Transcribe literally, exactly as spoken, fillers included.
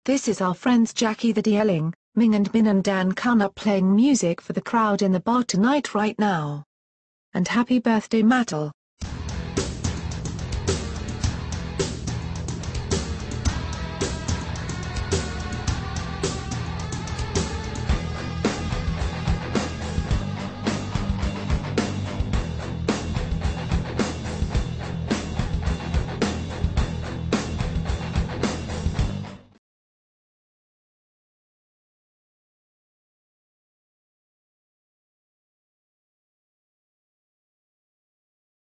This is our friends Jackie the deerling, Ming and Min and Dan-kun are playing music for the crowd in the bar tonight right now. And happy birthday Mattel.